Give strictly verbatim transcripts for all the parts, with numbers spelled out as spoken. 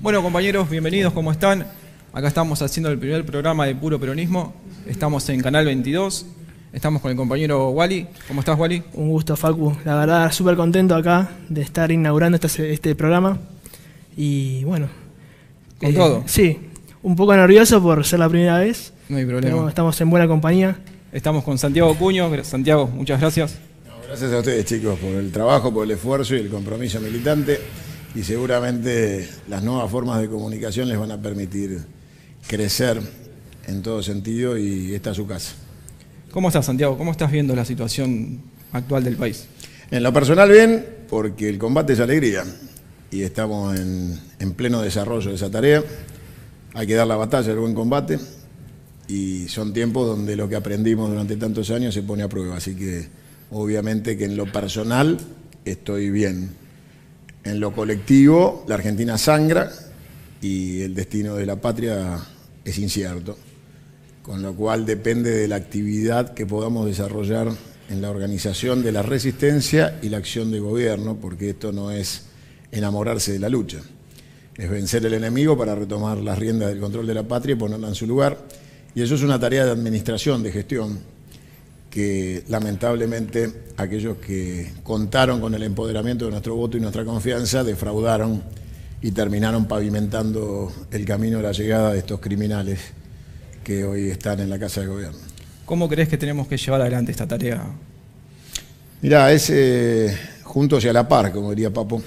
Bueno, compañeros, bienvenidos, ¿cómo están? Acá estamos haciendo el primer programa de Puro Peronismo. Estamos en Canal veintidós. Estamos con el compañero Wally. ¿Cómo estás, Wally? Un gusto, Facu. La verdad, súper contento acá de estar inaugurando este, este programa. Y bueno. ¿Con eh, todo? Sí. Un poco nervioso por ser la primera vez. No hay problema. Pero estamos en buena compañía. Estamos con Santiago Cuño. Santiago, muchas gracias. No, gracias a ustedes, chicos, por el trabajo, por el esfuerzo y el compromiso militante. Y seguramente las nuevas formas de comunicación les van a permitir crecer en todo sentido, y esta es su casa. ¿Cómo estás, Santiago? ¿Cómo estás viendo la situación actual del país? En lo personal bien, porque el combate es alegría y estamos en, en pleno desarrollo de esa tarea. Hay que dar la batalla del buen combate y son tiempos donde lo que aprendimos durante tantos años se pone a prueba. Así que obviamente que en lo personal estoy bien. En lo colectivo, la Argentina sangra y el destino de la patria es incierto, con lo cual depende de la actividad que podamos desarrollar en la organización de la resistencia y la acción de gobierno, porque esto no es enamorarse de la lucha, es vencer el enemigo para retomar las riendas del control de la patria y ponerla en su lugar, y eso es una tarea de administración, de gestión, que lamentablemente aquellos que contaron con el empoderamiento de nuestro voto y nuestra confianza defraudaron y terminaron pavimentando el camino de la llegada de estos criminales que hoy están en la Casa de Gobierno. ¿Cómo crees que tenemos que llevar adelante esta tarea? Mirá, es eh, juntos y a la par, como diría Papo.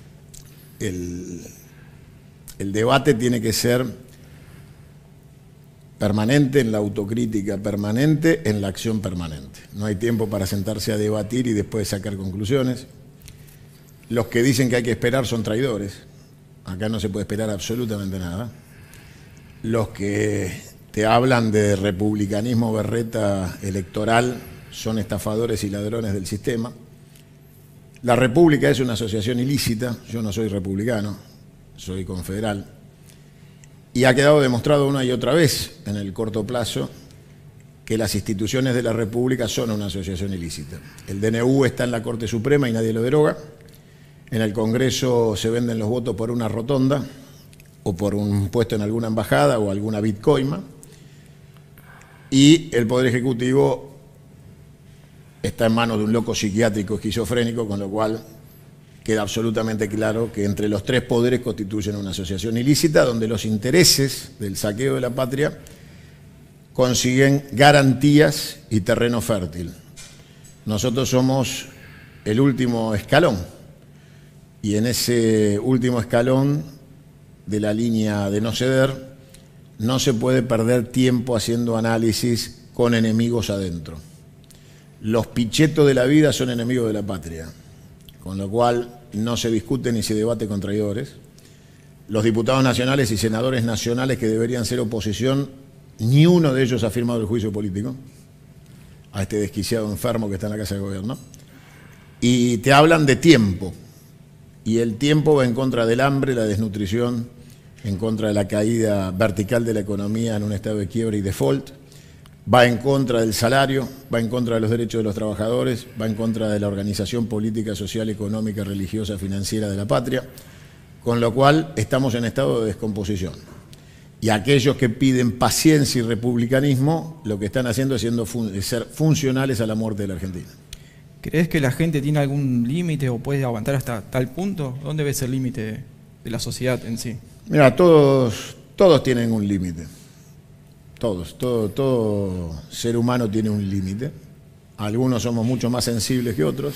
El, el debate tiene que ser permanente, en la autocrítica permanente, en la acción permanente. No hay tiempo para sentarse a debatir y después sacar conclusiones. Los que dicen que hay que esperar son traidores. Acá no se puede esperar absolutamente nada. Los que te hablan de republicanismo berreta electoral son estafadores y ladrones del sistema. La República es una asociación ilícita. Yo no soy republicano, soy confederal. Y ha quedado demostrado una y otra vez en el corto plazo que las instituciones de la República son una asociación ilícita. El D N U está en la Corte Suprema y nadie lo deroga. En el Congreso se venden los votos por una rotonda o por un puesto en alguna embajada o alguna bitcoin. Y el Poder Ejecutivo está en manos de un loco psiquiátrico esquizofrénico, con lo cual queda absolutamente claro que entre los tres poderes constituyen una asociación ilícita donde los intereses del saqueo de la patria consiguen garantías y terreno fértil. Nosotros somos el último escalón y en ese último escalón de la línea de no ceder no se puede perder tiempo haciendo análisis con enemigos adentro. Los pichetos de la vida son enemigos de la patria, con lo cual no se discute ni se debate con traidores. Los diputados nacionales y senadores nacionales que deberían ser oposición, ni uno de ellos ha firmado el juicio político a este desquiciado enfermo que está en la Casa de Gobierno. Y te hablan de tiempo, y el tiempo va en contra del hambre, la desnutrición, en contra de la caída vertical de la economía en un estado de quiebra y default, va en contra del salario, va en contra de los derechos de los trabajadores, va en contra de la organización política, social, económica, religiosa, financiera de la patria, con lo cual estamos en estado de descomposición. Y aquellos que piden paciencia y republicanismo, lo que están haciendo es, siendo fun- es ser funcionales a la muerte de la Argentina. ¿Crees que la gente tiene algún límite o puede aguantar hasta tal punto? ¿Dónde ves el límite de la sociedad en sí? Mira, todos, todos tienen un límite. Todos, todo, todo ser humano tiene un límite. Algunos somos mucho más sensibles que otros,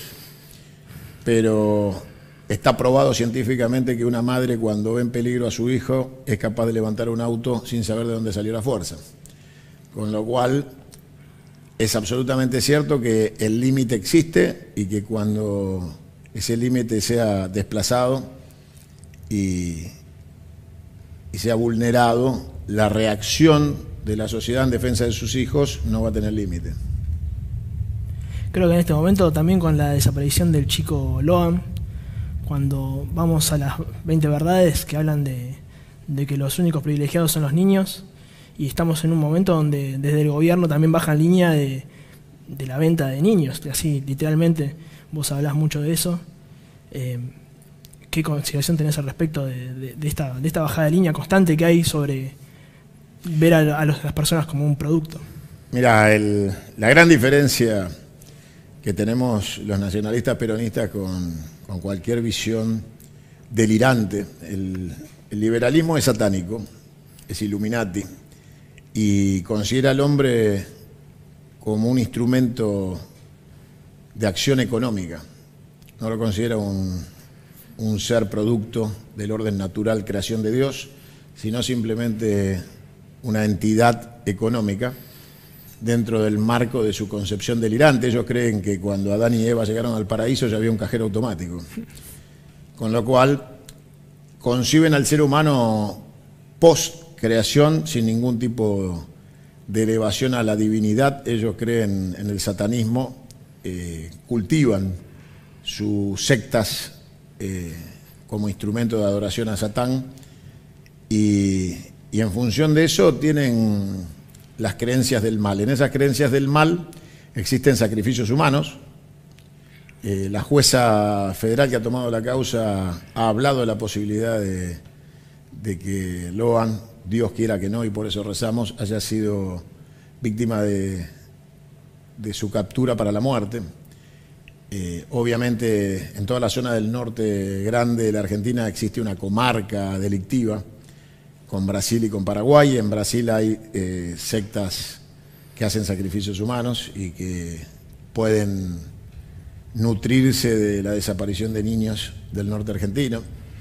pero está probado científicamente que una madre cuando ve en peligro a su hijo es capaz de levantar un auto sin saber de dónde salió la fuerza. Con lo cual es absolutamente cierto que el límite existe y que cuando ese límite sea desplazado y, y sea vulnerado, la reacción de la sociedad en defensa de sus hijos no va a tener límite. Creo que en este momento también con la desaparición del chico Loan, cuando vamos a las veinte verdades que hablan de, de que los únicos privilegiados son los niños, y estamos en un momento donde desde el gobierno también bajan línea de, de la venta de niños, así literalmente vos hablás mucho de eso. Eh, ¿qué consideración tenés al respecto de, de, de, esta, de esta bajada de línea constante que hay sobre ver a, a, los, a las personas como un producto? Mira, el, la gran diferencia que tenemos los nacionalistas peronistas con, con cualquier visión delirante, el, el liberalismo es satánico, es Illuminati, y considera al hombre como un instrumento de acción económica. No lo considera un, un ser producto del orden natural, creación de Dios, sino simplemente una entidad económica dentro del marco de su concepción delirante. Ellos creen que cuando Adán y Eva llegaron al paraíso ya había un cajero automático. Con lo cual conciben al ser humano post-creación sin ningún tipo de elevación a la divinidad. Ellos creen en el satanismo, eh, cultivan sus sectas eh, como instrumento de adoración a Satán y, y en función de eso tienen las creencias del mal. En esas creencias del mal existen sacrificios humanos. Eh, la jueza federal que ha tomado la causa ha hablado de la posibilidad de, de que Loan, Dios quiera que no y por eso rezamos, haya sido víctima de, de su captura para la muerte. Eh, obviamente en toda la zona del norte grande de la Argentina existe una comarca delictiva con Brasil y con Paraguay. En Brasil hay eh, sectas que hacen sacrificios humanos y que pueden nutrirse de la desaparición de niños del norte argentino.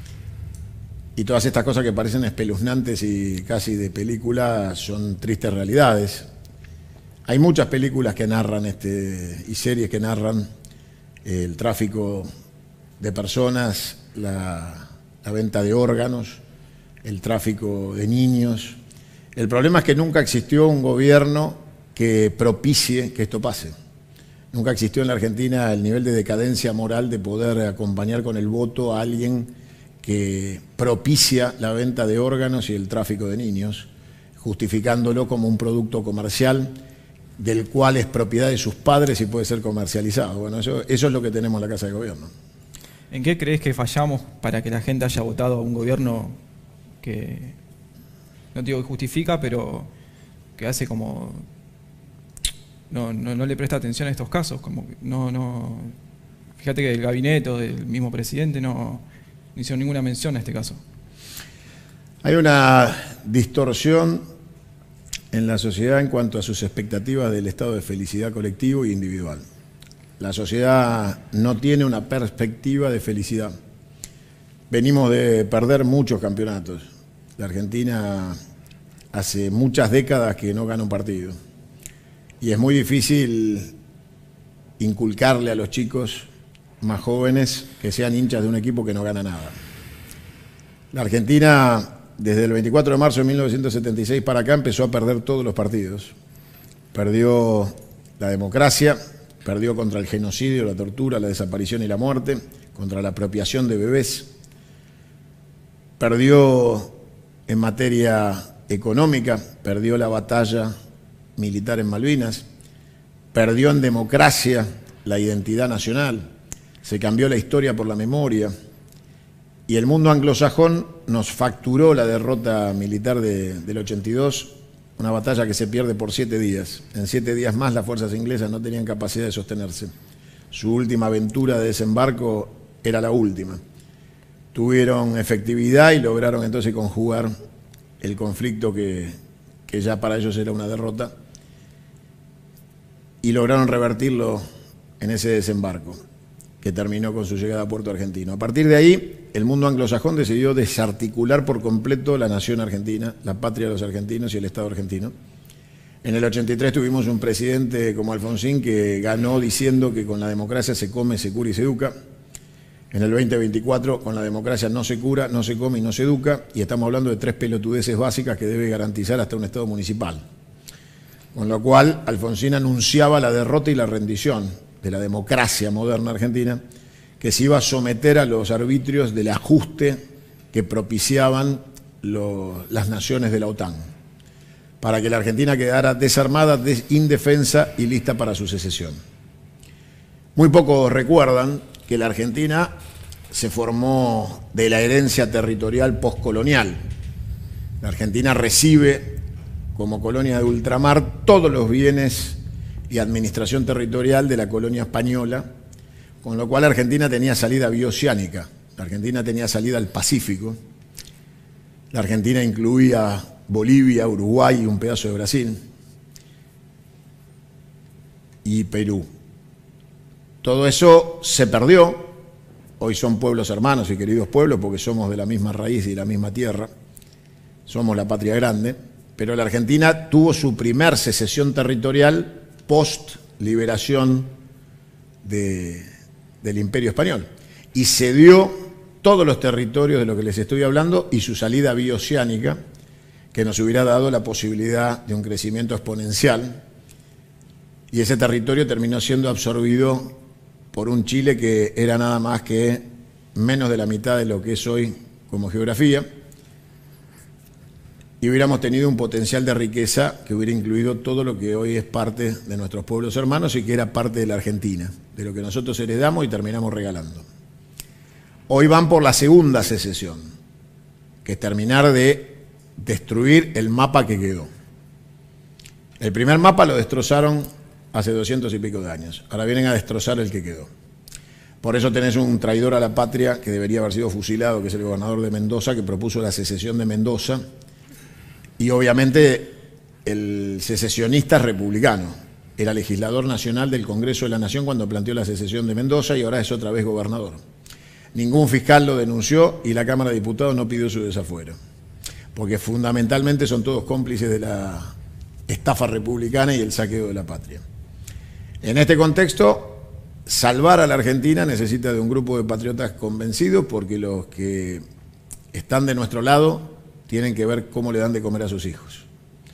Y todas estas cosas que parecen espeluznantes y casi de película son tristes realidades. Hay muchas películas que narran este, y series que narran eh, el tráfico de personas, la, la venta de órganos, el tráfico de niños. El problema es que nunca existió un gobierno que propicie que esto pase. Nunca existió en la Argentina el nivel de decadencia moral de poder acompañar con el voto a alguien que propicia la venta de órganos y el tráfico de niños, justificándolo como un producto comercial del cual es propiedad de sus padres y puede ser comercializado. Bueno, eso, eso es lo que tenemos en la Casa de Gobierno. ¿En qué crees que fallamos para que la gente haya votado a un gobierno que, no digo que justifica, pero que hace como, no, no, no le presta atención a estos casos? Como que no, no, fíjate que el gabinete o del mismo presidente no, no hizo ninguna mención a este caso. Hay una distorsión en la sociedad en cuanto a sus expectativas del estado de felicidad colectivo e individual. La sociedad no tiene una perspectiva de felicidad. Venimos de perder muchos campeonatos. La Argentina hace muchas décadas que no gana un partido. Y es muy difícil inculcarle a los chicos más jóvenes que sean hinchas de un equipo que no gana nada. La Argentina, desde el veinticuatro de marzo de mil novecientos setenta y seis para acá, empezó a perder todos los partidos. Perdió la democracia, perdió contra el genocidio, la tortura, la desaparición y la muerte, contra la apropiación de bebés. Perdió en materia económica, perdió la batalla militar en Malvinas, perdió en democracia la identidad nacional, se cambió la historia por la memoria y el mundo anglosajón nos facturó la derrota militar de, del ochenta y dos, una batalla que se pierde por siete días. En siete días más las fuerzas inglesas no tenían capacidad de sostenerse. Su última aventura de desembarco era la última. Tuvieron efectividad y lograron entonces conjugar el conflicto que, que ya para ellos era una derrota y lograron revertirlo en ese desembarco que terminó con su llegada a Puerto Argentino. A partir de ahí, el mundo anglosajón decidió desarticular por completo la nación argentina, la patria de los argentinos y el Estado argentino. En el ochenta y tres tuvimos un presidente como Alfonsín que ganó diciendo que con la democracia se come, se cura y se educa. En el veinte veinticuatro, con la democracia no se cura, no se come y no se educa, y estamos hablando de tres pelotudeces básicas que debe garantizar hasta un Estado municipal. Con lo cual, Alfonsín anunciaba la derrota y la rendición de la democracia moderna argentina, que se iba a someter a los arbitrios del ajuste que propiciaban lo, las naciones de la OTAN, para que la Argentina quedara desarmada, des, indefensa y lista para su secesión. Muy pocos recuerdan que la Argentina se formó de la herencia territorial postcolonial. La Argentina recibe como colonia de ultramar todos los bienes y administración territorial de la colonia española, con lo cual Argentina tenía salida bioceánica, la Argentina tenía salida al Pacífico, la Argentina incluía Bolivia, Uruguay y un pedazo de Brasil, y Perú. Todo eso se perdió, hoy son pueblos hermanos y queridos pueblos porque somos de la misma raíz y de la misma tierra, somos la patria grande, pero la Argentina tuvo su primer secesión territorial post-liberación de, del Imperio Español y cedió todos los territorios de los que les estoy hablando y su salida bioceánica, que nos hubiera dado la posibilidad de un crecimiento exponencial, y ese territorio terminó siendo absorbido por un Chile que era nada más que menos de la mitad de lo que es hoy como geografía, y hubiéramos tenido un potencial de riqueza que hubiera incluido todo lo que hoy es parte de nuestros pueblos hermanos y que era parte de la Argentina, de lo que nosotros heredamos y terminamos regalando. Hoy van por la segunda secesión, que es terminar de destruir el mapa que quedó. El primer mapa lo destrozaron hace doscientos y pico de años, ahora vienen a destrozar el que quedó. Por eso tenés un traidor a la patria que debería haber sido fusilado, que es el gobernador de Mendoza, que propuso la secesión de Mendoza. Y obviamente el secesionista es republicano, era legislador nacional del Congreso de la Nación cuando planteó la secesión de Mendoza y ahora es otra vez gobernador. Ningún fiscal lo denunció y la Cámara de Diputados no pidió su desafuero, porque fundamentalmente son todos cómplices de la estafa republicana y el saqueo de la patria. En este contexto, salvar a la Argentina necesita de un grupo de patriotas convencidos, porque los que están de nuestro lado tienen que ver cómo le dan de comer a sus hijos.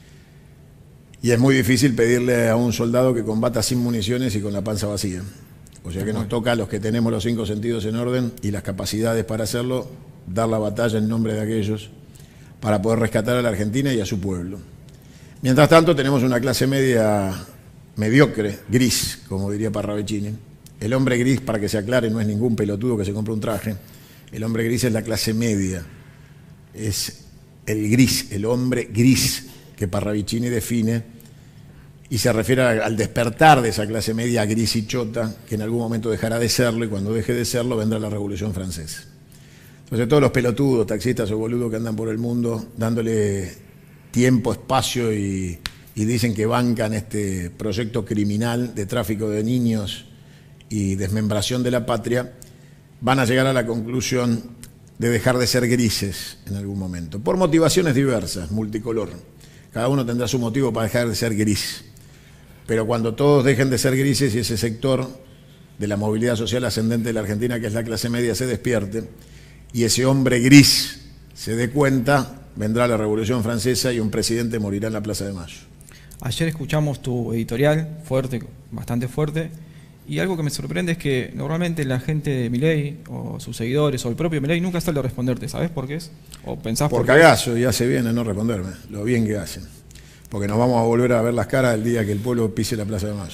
Y es muy difícil pedirle a un soldado que combata sin municiones y con la panza vacía. O sea que nos toca a los que tenemos los cinco sentidos en orden y las capacidades para hacerlo, dar la batalla en nombre de aquellos para poder rescatar a la Argentina y a su pueblo. Mientras tanto tenemos una clase media mediocre, gris, como diría Parravicini. El hombre gris, para que se aclare, no es ningún pelotudo que se compra un traje. El hombre gris es la clase media. Es el gris, el hombre gris que Parravicini define y se refiere al despertar de esa clase media gris y chota que en algún momento dejará de serlo y cuando deje de serlo vendrá la Revolución Francesa. Entonces todos los pelotudos, taxistas o boludos que andan por el mundo dándole tiempo, espacio y, y dicen que bancan este proyecto criminal de tráfico de niños y desmembración de la patria, van a llegar a la conclusión de dejar de ser grises en algún momento, por motivaciones diversas, multicolor. Cada uno tendrá su motivo para dejar de ser gris. Pero cuando todos dejen de ser grises y ese sector de la movilidad social ascendente de la Argentina, que es la clase media, se despierte, y ese hombre gris se dé cuenta, vendrá la Revolución Francesa y un presidente morirá en la Plaza de Mayo. Ayer escuchamos tu editorial, fuerte, bastante fuerte, y algo que me sorprende es que normalmente la gente de Milei, o sus seguidores, o el propio Milei, nunca sale a responderte. ¿Sabes por qué es? ¿O pensás por por cagazo, y hace bien en no responderme, lo bien que hacen. Porque nos vamos a volver a ver las caras el día que el pueblo pise la Plaza de Mayo.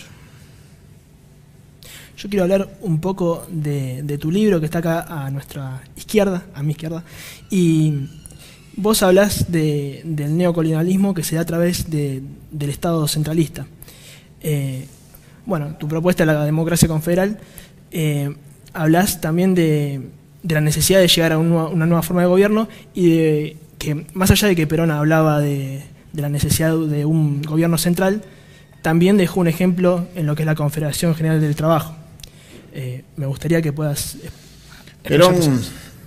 Yo quiero hablar un poco de, de tu libro que está acá a nuestra izquierda, a mi izquierda, y vos hablás de, del neocolonialismo que se da a través de, del Estado centralista. Eh, bueno, tu propuesta de la democracia confederal, eh, hablás también de, de la necesidad de llegar a un, una nueva forma de gobierno y de que, más allá de que Perón hablaba de, de la necesidad de un gobierno central, también dejó un ejemplo en lo que es la Confederación General del Trabajo. Eh, me gustaría que puedas... Perón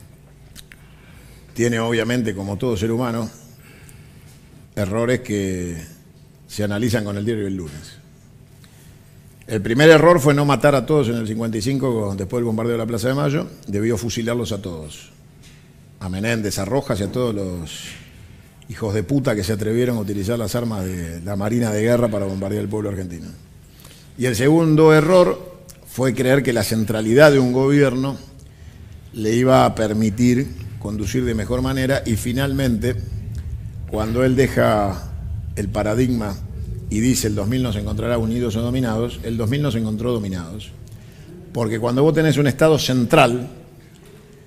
tiene, obviamente, como todo ser humano, errores que se analizan con el diario del lunes. El primer error fue no matar a todos en el cincuenta y cinco, después del bombardeo de la Plaza de Mayo. Debió fusilarlos a todos. A Menéndez, a Rojas y a todos los hijos de puta que se atrevieron a utilizar las armas de la Marina de Guerra para bombardear el pueblo argentino. Y el segundo error fue creer que la centralidad de un gobierno le iba a permitir conducir de mejor manera, y finalmente, cuando él deja el paradigma y dice el dos mil nos encontrará unidos o dominados, el dos mil nos encontró dominados. Porque cuando vos tenés un Estado central,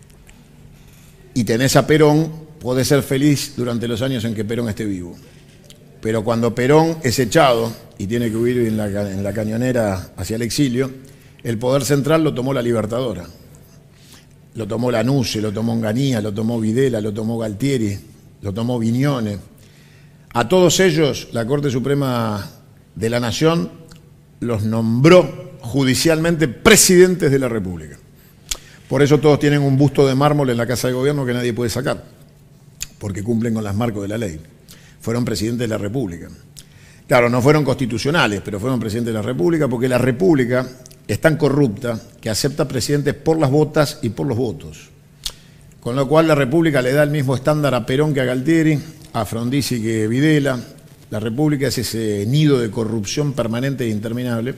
y tenés a Perón, podés ser feliz durante los años en que Perón esté vivo. Pero cuando Perón es echado y tiene que huir en la, en la cañonera hacia el exilio, el poder central lo tomó la Libertadora. Lo tomó Lanusse, lo tomó Onganía, lo tomó Videla, lo tomó Galtieri, lo tomó Viñone. A todos ellos, la Corte Suprema de la Nación los nombró judicialmente presidentes de la República. Por eso todos tienen un busto de mármol en la Casa de Gobierno que nadie puede sacar, porque cumplen con los marcos de la ley. Fueron presidentes de la República. Claro, no fueron constitucionales, pero fueron presidentes de la República, porque la República es tan corrupta que acepta presidentes por las votas y por los votos. Con lo cual la República le da el mismo estándar a Perón que a Galtieri, a Frondizi que a Videla. La República es ese nido de corrupción permanente e interminable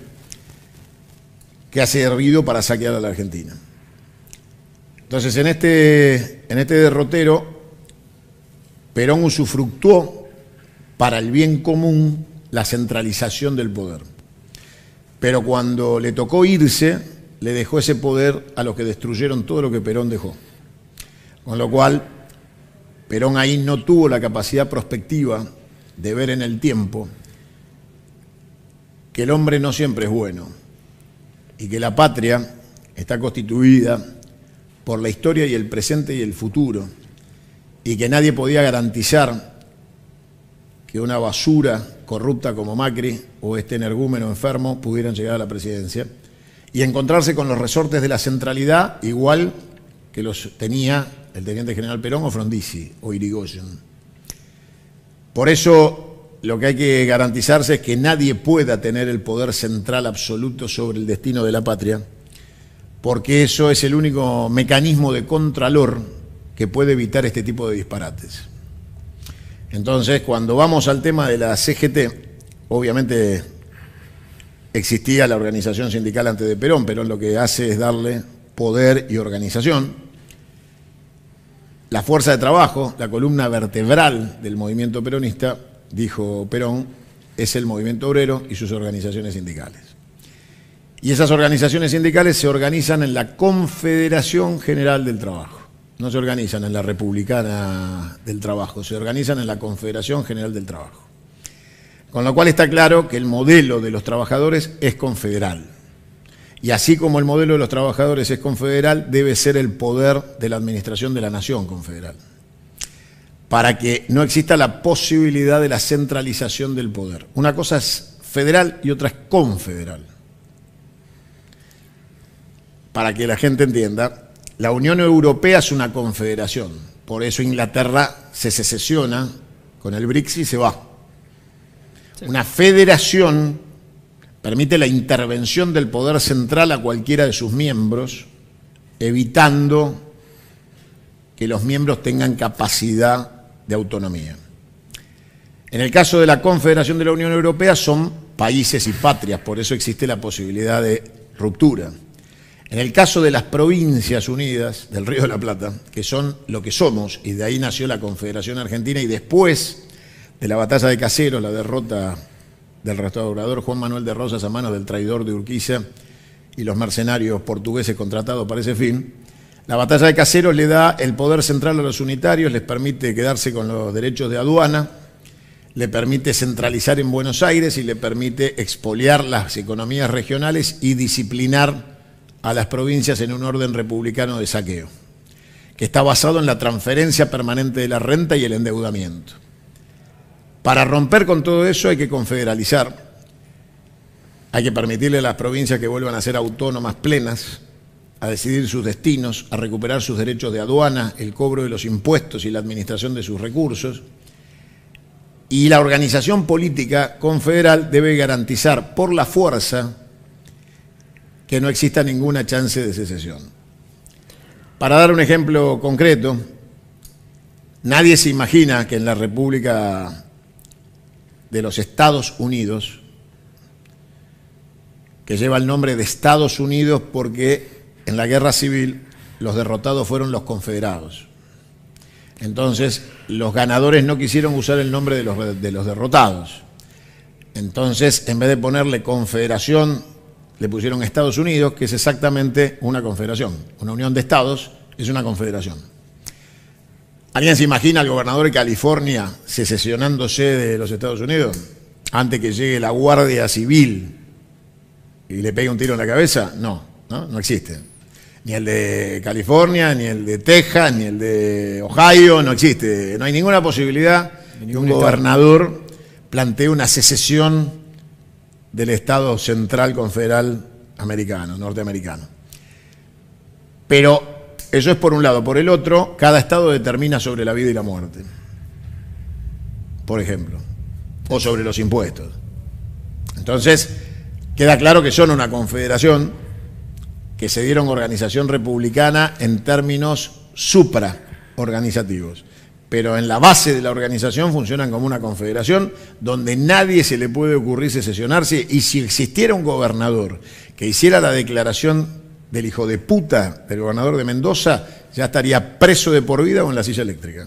que ha servido para saquear a la Argentina. Entonces, en este, en este derrotero, Perón usufructuó para el bien común la centralización del poder. Pero cuando le tocó irse, le dejó ese poder a los que destruyeron todo lo que Perón dejó. Con lo cual, Perón ahí no tuvo la capacidad prospectiva de ver en el tiempo que el hombre no siempre es bueno y que la patria está constituida por la historia y el presente y el futuro, y que nadie podía garantizar que una basura corrupta como Macri o este energúmeno enfermo pudieran llegar a la presidencia y encontrarse con los resortes de la centralidad igual que los tenía el teniente general Perón o Frondizi o Irigoyen. Por eso lo que hay que garantizarse es que nadie pueda tener el poder central absoluto sobre el destino de la patria, porque eso es el único mecanismo de contralor que puede evitar este tipo de disparates. Entonces, cuando vamos al tema de la C G T, obviamente existía la organización sindical antes de Perón. Perón lo que hace es darle poder y organización. La fuerza de trabajo, la columna vertebral del movimiento peronista, dijo Perón, es el movimiento obrero y sus organizaciones sindicales. Y esas organizaciones sindicales se organizan en la Confederación General del Trabajo. No se organizan en la Republicana del Trabajo, se organizan en la Confederación General del Trabajo. Con lo cual está claro que el modelo de los trabajadores es confederal. Y así como el modelo de los trabajadores es confederal, debe ser el poder de la administración de la nación confederal, para que no exista la posibilidad de la centralización del poder. Una cosa es federal y otra es confederal. Para que la gente entienda, la Unión Europea es una confederación, por eso Inglaterra se secesiona con el BRICS y se va. Sí. Una federación permite la intervención del poder central a cualquiera de sus miembros, evitando que los miembros tengan capacidad de autonomía. En el caso de la Confederación de la Unión Europea son países y patrias, por eso existe la posibilidad de ruptura. En el caso de las Provincias Unidas del Río de la Plata, que son lo que somos, y de ahí nació la Confederación Argentina, y después de la batalla de Caseros, la derrota del restaurador Juan Manuel de Rosas a manos del traidor de Urquiza y los mercenarios portugueses contratados para ese fin, la batalla de Caseros le da el poder central a los unitarios, les permite quedarse con los derechos de aduana, le permite centralizar en Buenos Aires y le permite expoliar las economías regionales y disciplinar a las provincias en un orden republicano de saqueo, que está basado en la transferencia permanente de la renta y el endeudamiento. Para romper con todo eso hay que confederalizar, hay que permitirle a las provincias que vuelvan a ser autónomas plenas, a decidir sus destinos, a recuperar sus derechos de aduana, el cobro de los impuestos y la administración de sus recursos. Y la organización política confederal debe garantizar por la fuerza que no exista ninguna chance de secesión. Para dar un ejemplo concreto, nadie se imagina que en la República de los Estados Unidos, que lleva el nombre de Estados Unidos porque en la guerra civil los derrotados fueron los confederados. Entonces, los ganadores no quisieron usar el nombre de los, de los derrotados. Entonces, en vez de ponerle confederación, le pusieron Estados Unidos, que es exactamente una confederación. Una unión de estados es una confederación. ¿Alguien se imagina al gobernador de California secesionándose de los Estados Unidos antes que llegue la Guardia Civil y le pegue un tiro en la cabeza? No, no, no existe. Ni el de California, ni el de Texas, ni el de Ohio, no existe. No hay ninguna posibilidad que un gobernador plantee una secesión del Estado Central Confederal americano, norteamericano. Pero eso es por un lado. Por el otro, cada estado determina sobre la vida y la muerte, por ejemplo, o sobre los impuestos. Entonces, queda claro que son una confederación que se dieron organización republicana en términos supraorganizativos, pero en la base de la organización funcionan como una confederación donde nadie se le puede ocurrir secesionarse, y si existiera un gobernador que hiciera la declaración del hijo de puta del gobernador de Mendoza, ya estaría preso de por vida o en la silla eléctrica.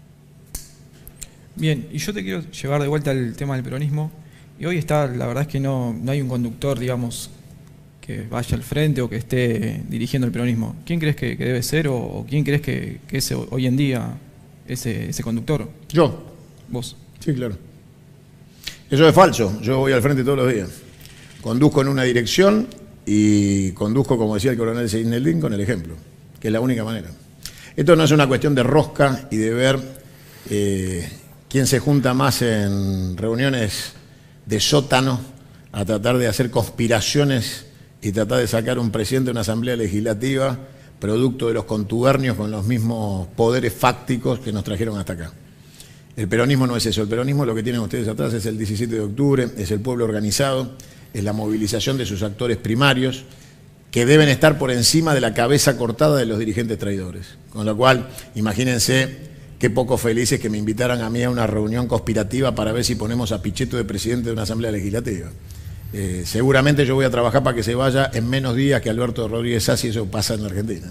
Bien, y yo te quiero llevar de vuelta al tema del peronismo, y hoy está, la verdad es que no, no hay un conductor, digamos, que vaya al frente o que esté dirigiendo el peronismo. ¿Quién crees que, que debe ser, o, o quién crees que, que es hoy en día ese, ese conductor? Yo. ¿Vos? Sí, claro. Eso es falso. Yo voy al frente todos los días. Conduzco en una dirección y conduzco, como decía el coronel Seineldín, con el ejemplo, que es la única manera. Esto no es una cuestión de rosca y de ver eh, quién se junta más en reuniones de sótano a tratar de hacer conspiraciones y tratar de sacar un presidente de una asamblea legislativa producto de los contubernios con los mismos poderes fácticos que nos trajeron hasta acá. El peronismo no es eso. El peronismo, lo que tienen ustedes atrás, es el diecisiete de octubre, es el pueblo organizado, es la movilización de sus actores primarios, que deben estar por encima de la cabeza cortada de los dirigentes traidores. Con lo cual, imagínense qué poco felices que me invitaran a mí a una reunión conspirativa para ver si ponemos a Pichetto de presidente de una asamblea legislativa. Eh, seguramente yo voy a trabajar para que se vaya en menos días que Alberto Rodríguez Sassi, eso pasa en Argentina.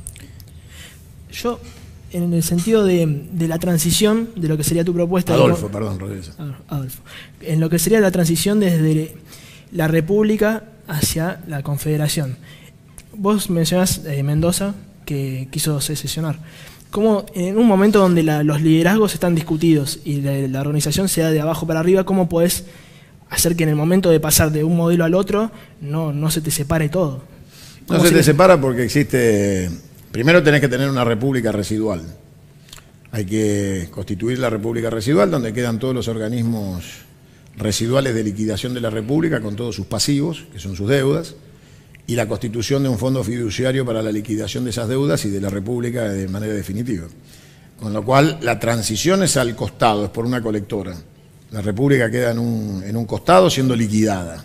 Yo, en el sentido de, de la transición, de lo que sería tu propuesta... Adolfo, de, perdón, Rodríguez. Adolfo. En lo que sería la transición desde la República hacia la Confederación. Vos mencionás eh, Mendoza, que quiso secesionar. ¿Cómo, en un momento donde la, los liderazgos están discutidos y la, la organización se da de abajo para arriba, cómo podés hacer que en el momento de pasar de un modelo al otro no, no se te separe todo? No se te separa porque existe... Primero tenés que tener una república residual. Hay que constituir la república residual, donde quedan todos los organismos residuales de liquidación de la república con todos sus pasivos, que son sus deudas, y la constitución de un fondo fiduciario para la liquidación de esas deudas y de la república de manera definitiva. Con lo cual, la transición es al costado, es por una colectora. La república queda en un, en un costado siendo liquidada.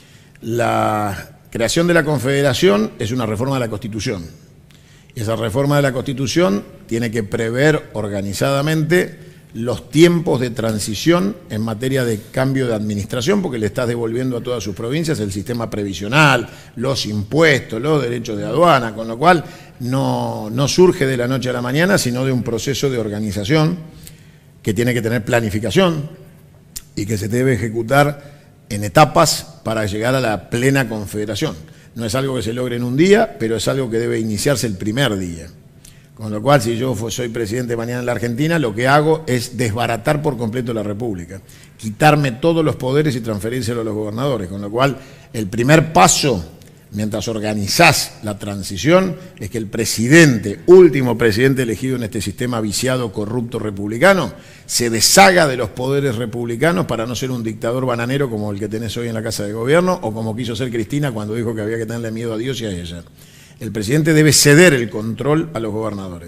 La creación de la confederación es una reforma de la Constitución. Y esa reforma de la Constitución tiene que prever organizadamente los tiempos de transición en materia de cambio de administración, porque le estás devolviendo a todas sus provincias el sistema previsional, los impuestos, los derechos de aduana, con lo cual no, no surge de la noche a la mañana, sino de un proceso de organización que tiene que tener planificación y que se debe ejecutar en etapas para llegar a la plena confederación. No es algo que se logre en un día, pero es algo que debe iniciarse el primer día. Con lo cual, si yo soy presidente mañana en la Argentina, lo que hago es desbaratar por completo la República, quitarme todos los poderes y transferírselos a los gobernadores. Con lo cual, el primer paso, mientras organizás la transición, es que el presidente, último presidente elegido en este sistema viciado, corrupto, republicano, se deshaga de los poderes republicanos para no ser un dictador bananero como el que tenés hoy en la Casa de Gobierno, o como quiso ser Cristina cuando dijo que había que tenerle miedo a Dios y a ella. El presidente debe ceder el control a los gobernadores.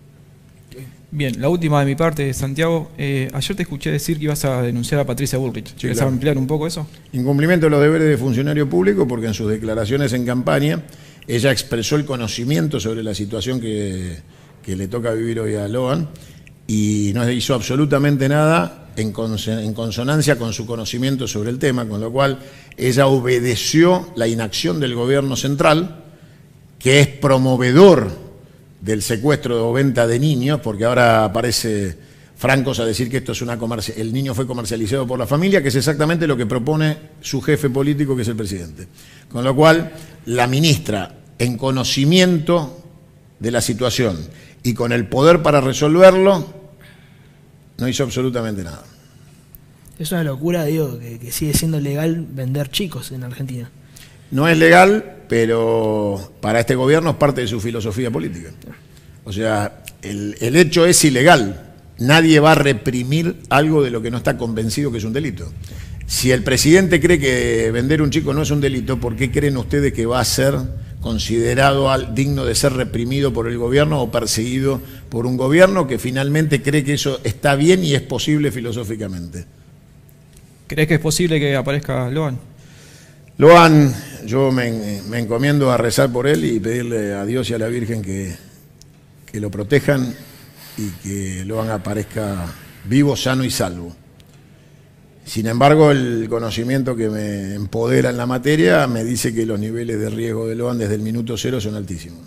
Bien, la última de mi parte, Santiago. Eh, ayer te escuché decir que ibas a denunciar a Patricia Bullrich. ¿Quieres Sí, claro. ampliar un poco eso? Incumplimiento de los deberes de funcionario público, porque en sus declaraciones en campaña ella expresó el conocimiento sobre la situación que, que le toca vivir hoy a Loan y no hizo absolutamente nada en, cons en consonancia con su conocimiento sobre el tema, con lo cual ella obedeció la inacción del gobierno central, que es promovedor del secuestro o venta de niños, porque ahora aparece francos a decir que esto es una comerci- el niño fue comercializado por la familia, que es exactamente lo que propone su jefe político, que es el presidente. Con lo cual, la ministra, en conocimiento de la situación y con el poder para resolverlo, no hizo absolutamente nada. Es una locura, digo, que, que sigue siendo legal vender chicos en Argentina. No es legal, pero para este gobierno es parte de su filosofía política. O sea, el, el hecho es ilegal. Nadie va a reprimir algo de lo que no está convencido que es un delito. Si el presidente cree que vender un chico no es un delito, ¿por qué creen ustedes que va a ser considerado al, digno de ser reprimido por el gobierno o perseguido por un gobierno que finalmente cree que eso está bien y es posible filosóficamente? ¿Crees que es posible que aparezca Loan? Loan, yo me, me encomiendo a rezar por él y pedirle a Dios y a la Virgen que, que lo protejan y que Loan aparezca vivo, sano y salvo. Sin embargo, el conocimiento que me empodera en la materia me dice que los niveles de riesgo de Loan desde el minuto cero son altísimos.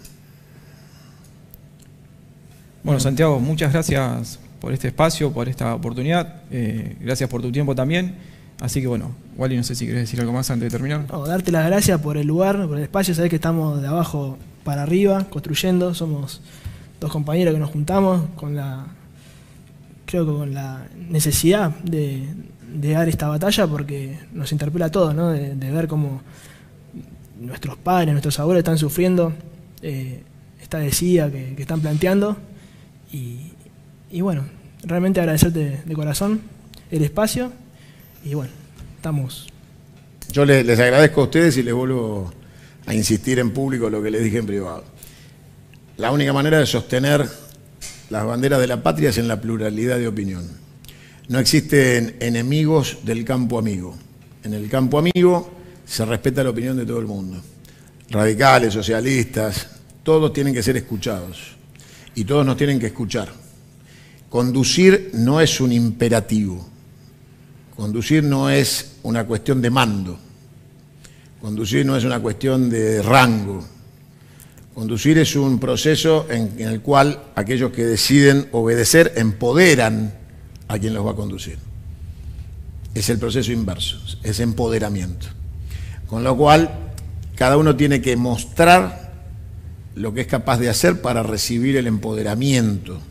Bueno, Santiago, muchas gracias por este espacio, por esta oportunidad. Eh, gracias por tu tiempo también. Así que bueno, Wally, no sé si querés decir algo más antes de terminar. No, darte las gracias por el lugar, por el espacio. Sabés que estamos de abajo para arriba, construyendo. Somos dos compañeros que nos juntamos con la, creo que con la necesidad de, de dar esta batalla, porque nos interpela a todos, ¿no? De, de ver cómo nuestros padres, nuestros abuelos están sufriendo eh, esta desidia que, que están planteando. Y, y bueno, realmente agradecerte de corazón el espacio. Y bueno, estamos... Yo les, les agradezco a ustedes y les vuelvo a insistir en público lo que les dije en privado. La única manera de sostener las banderas de la patria es en la pluralidad de opinión. No existen enemigos del campo amigo. En el campo amigo se respeta la opinión de todo el mundo. Radicales, socialistas, todos tienen que ser escuchados. Y todos nos tienen que escuchar. Conducir no es un imperativo. Conducir no es una cuestión de mando. Conducir no es una cuestión de rango. Conducir es un proceso en, en el cual aquellos que deciden obedecer empoderan a quien los va a conducir. Es el proceso inverso, es empoderamiento. Con lo cual, cada uno tiene que mostrar lo que es capaz de hacer para recibir el empoderamiento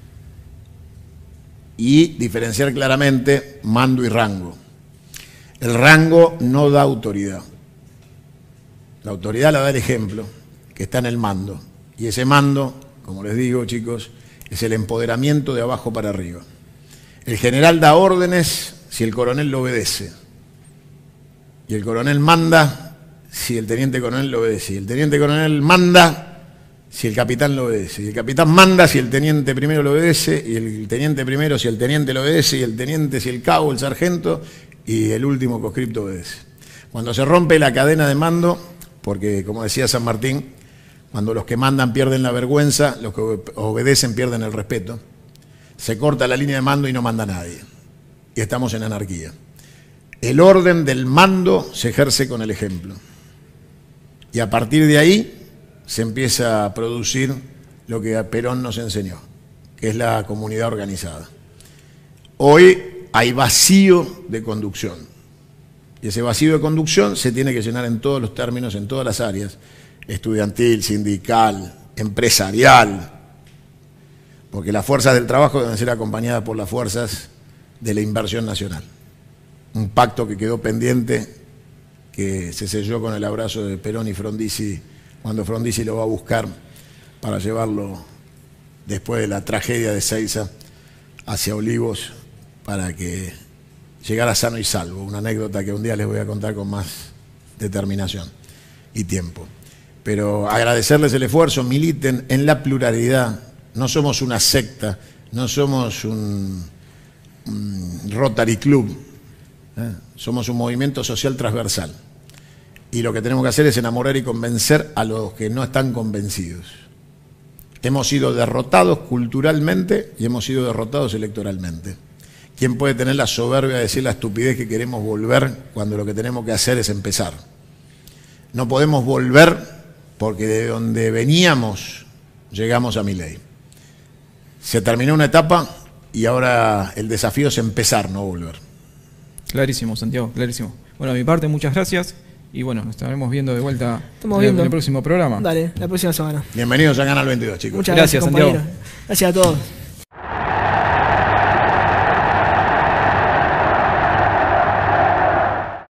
y diferenciar claramente mando y rango. El rango no da autoridad. La autoridad la da el ejemplo, que está en el mando. Y ese mando, como les digo, chicos, es el empoderamiento de abajo para arriba. El general da órdenes si el coronel lo obedece. Y el coronel manda si el teniente coronel lo obedece. Y el teniente coronel manda si el capitán lo obedece. Y el capitán manda si el teniente primero lo obedece. Y el teniente primero si el teniente lo obedece. Y el teniente si el cabo, el sargento. Y el último conscripto obedece. Cuando se rompe la cadena de mando, porque como decía San Martín, cuando los que mandan pierden la vergüenza, los que obedecen pierden el respeto, se corta la línea de mando y no manda nadie. Y estamos en anarquía. El orden del mando se ejerce con el ejemplo. Y a partir de ahí se empieza a producir lo que Perón nos enseñó, que es la comunidad organizada. Hoy hay vacío de conducción. Y ese vacío de conducción se tiene que llenar en todos los términos, en todas las áreas, estudiantil, sindical, empresarial, porque las fuerzas del trabajo deben ser acompañadas por las fuerzas de la inversión nacional. Un pacto que quedó pendiente, que se selló con el abrazo de Perón y Frondizi, cuando Frondizi lo va a buscar para llevarlo después de la tragedia de Seiza hacia Olivos para que llegara sano y salvo. Una anécdota que un día les voy a contar con más determinación y tiempo. Pero agradecerles el esfuerzo, militen en la pluralidad. No somos una secta, no somos un, un Rotary Club, ¿eh? Somos un movimiento social transversal. Y lo que tenemos que hacer es enamorar y convencer a los que no están convencidos. Hemos sido derrotados culturalmente y hemos sido derrotados electoralmente. ¿Quién puede tener la soberbia de decir la estupidez que queremos volver cuando lo que tenemos que hacer es empezar? No podemos volver porque de donde veníamos llegamos a Milei. Se terminó una etapa y ahora el desafío es empezar, no volver. Clarísimo, Santiago, clarísimo. Bueno, de mi parte, muchas gracias Y bueno, nos estaremos viendo de vuelta Estamos en, viendo. en el próximo programa. Dale, la próxima semana. Bienvenidos a Canal veintidós, chicos. Muchas Gracias, gracias, Santiago. compañero. Gracias a todos.